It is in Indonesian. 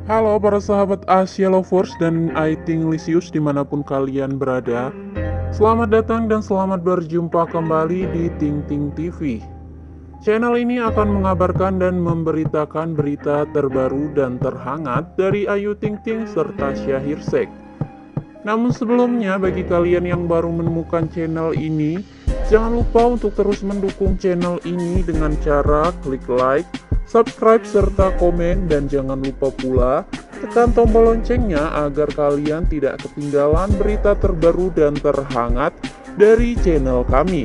Halo para sahabat Asia Lovers dan Aiting Lisius dimanapun kalian berada. Selamat datang dan selamat berjumpa kembali di Ting Ting TV. Channel ini akan mengabarkan dan memberitakan berita terbaru dan terhangat dari Ayu Ting Ting serta Syahir Sheikh. Namun sebelumnya, bagi kalian yang baru menemukan channel ini, jangan lupa untuk terus mendukung channel ini dengan cara klik like, subscribe, serta komen. Dan jangan lupa pula tekan tombol loncengnya agar kalian tidak ketinggalan berita terbaru dan terhangat dari channel kami.